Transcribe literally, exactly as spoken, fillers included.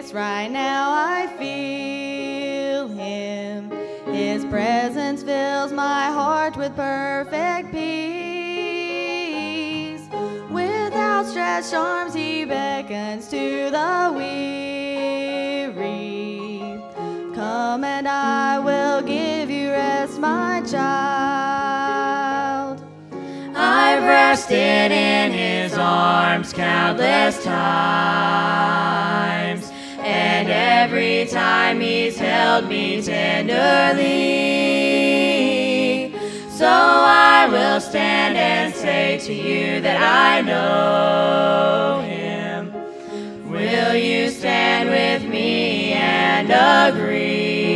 Yes, right now I feel him. His presence fills my heart with perfect peace. With outstretched arms he beckons to the weary. Come and I will give you rest, my child. I've rested in his arms countless times, and every time he's held me tenderly. So I will stand and say to you that I know him. Will you stand with me and agree?